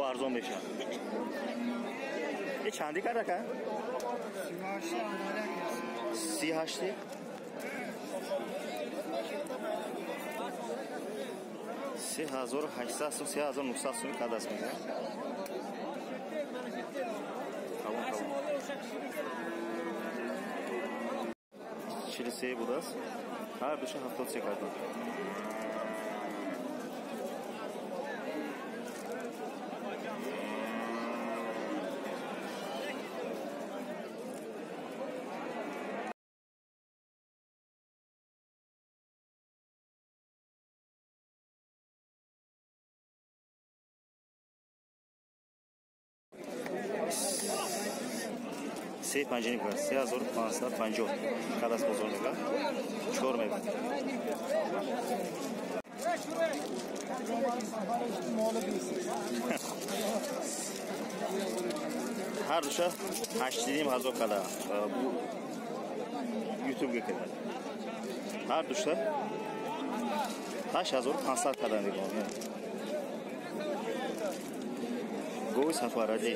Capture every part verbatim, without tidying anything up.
ارزان میشه. این چندی کرده که؟ سی هشتی؟ سی هزار و هشتصد سو سی هزار و نهصد سومی که دست میگه. کامون کامون چلی سه بود است. هر دوشه هفتاد سه کردن. سه پنجانی بود. سه هزار و پانصد و پنجاه. کداست بزرگ میگه. چهار میگه. هر دوشه هشت نیم هزار کلا. یوتیوب گه کرد. هر دوشه هشت هزار و پانصد کلا میگه. گوی سفارتی.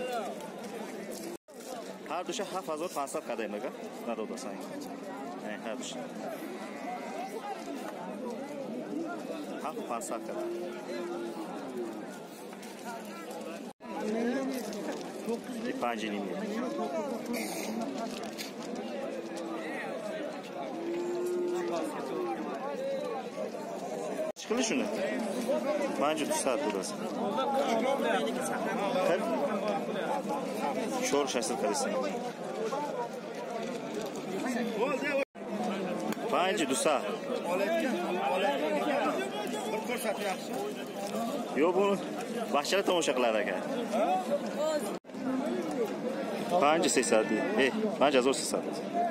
هر دوشه هفت هزار و پانصد کلا میگه. نداده سعی. نه هر دوشه. هفت و پانصد کلا. این پنج نیمیه. چکلشونه؟ پنج و دوستت بود است. چهار و ششصد کلیسه. پنج و دوستت. یو بون بخشل تماشا قلعه کرد. پنج سیصد. ای پنج هزار سیصد.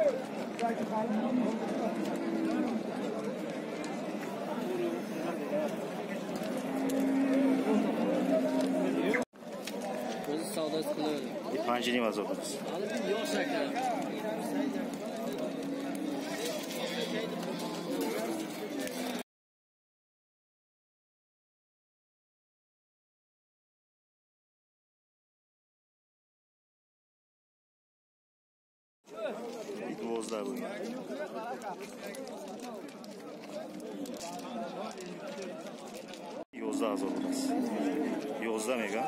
پنج نیم هزار است. دوازده بود. یازده هزار است. یازده میگم.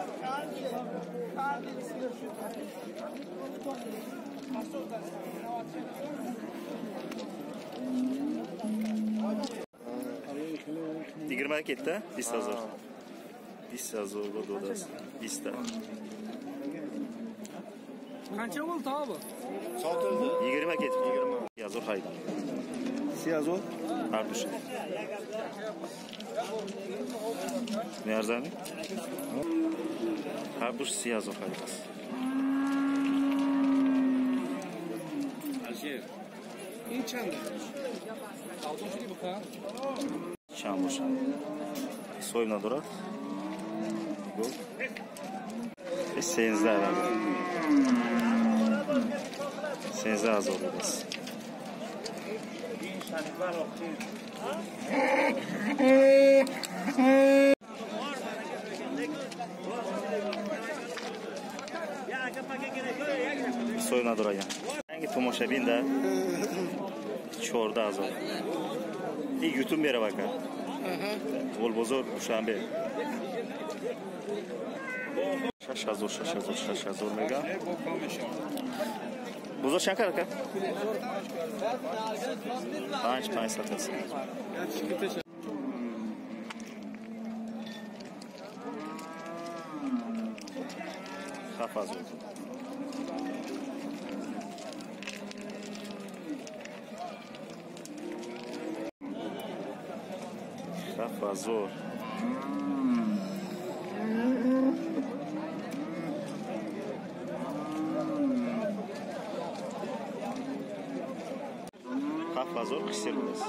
دیگر من کیته؟ بیست هزار. بیست هزار رو دو دست. بیست. Qancha bo'ldi abi? Sotildi. yigirma ketdi. yigirma. Yazor haydi. سی هزار هر دوشه. Ne arzani? هر دوش سی هزار haydi است. Aljer. این چنده؟ Altmışını bakar. چند باشه. Soyum ندارد. Gol. سیزده هزار. سیزده هزار است. سوی نداره. اینکه تماشابین ده چهارده هزار. این یوتیوب میره بکن. گل بزرگ شنبه. شش هزار شش هزار شش هزار میگه. بزرگ چند کرد که؟ پنج پنج ست است. هفت هزار. هفت هزار. هفت هزار قصیر بود است.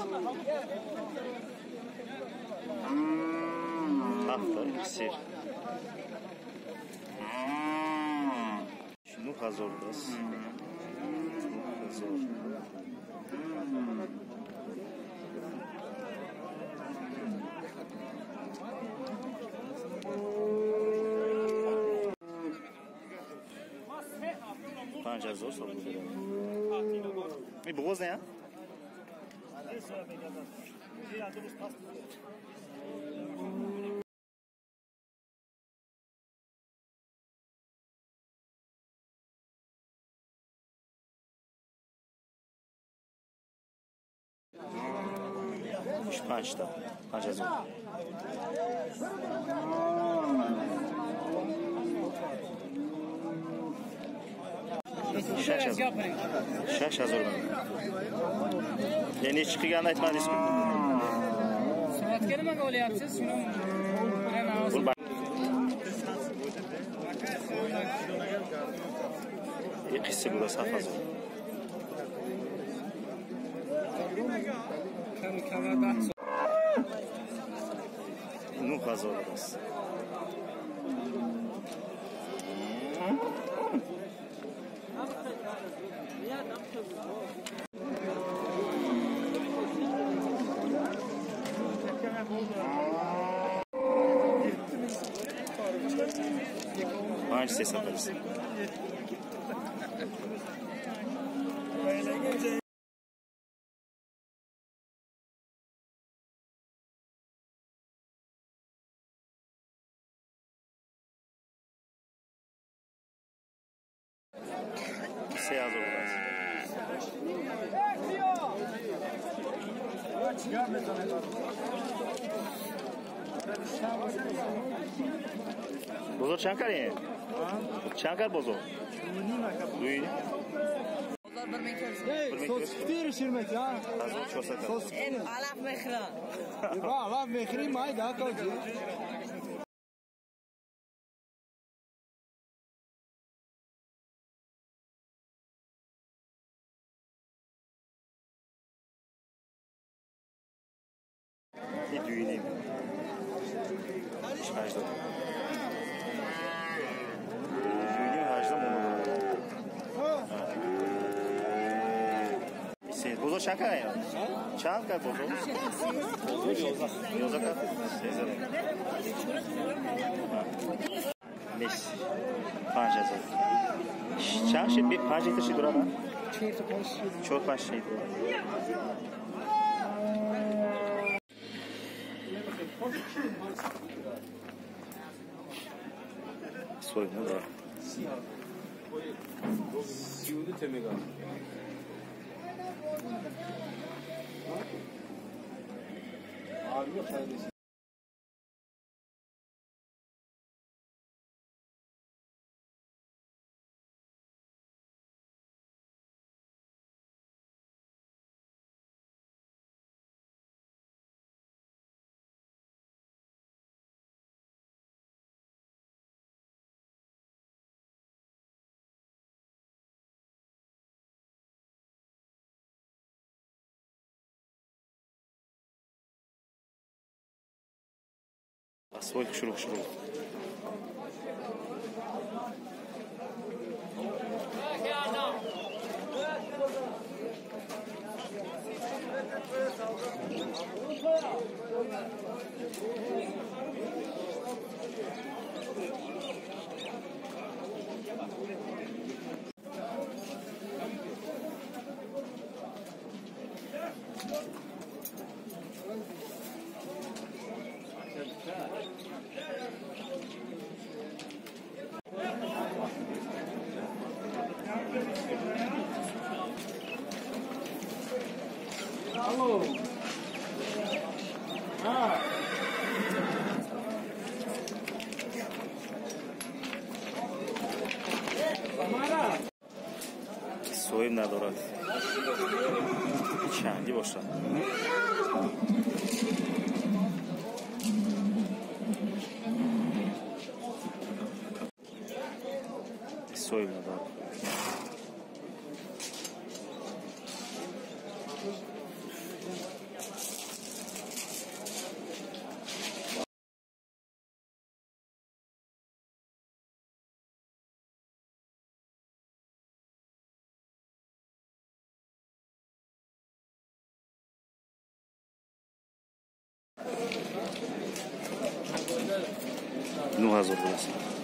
هفت قصیر. نه هزار بود است. نه هزار. پنج هزار سال بوده. می بغض نه؟ پنج تا پنج هزار. شش هزار. شش هزار. یعنی چی که اندایت مالیس کنی؟ ساعت کنه من گولی هستم. شنو؟ یک قصه بود از هفت هزار. کمی کمی ده. نه هزار است. پنج سیصد است. سه هزار است. بزرگ چند کاری؟ چند کار بزرگ؟ دوی؟ Sosktir şirmet ya. Sosktir. Alaf mekra. Va, alaf mekri may da kaçı. Bir düğüneyim. Hacda. Düğüneyim hacda onu da. Sen bozo şaka ya. Çal ka bozo. Bozo yoza. Yoza ka. Sezar. Beş. Panç hazır. Çal şey bir panç eti şey durama. Çort paş. Çort paş şey. Soyunu da. Siyonu temega. Abi kardeşim. Свой шурух шурух. Alô. Ah. Soyum ندارد. چندی باشه. Soyum ندارد. نه هزار است.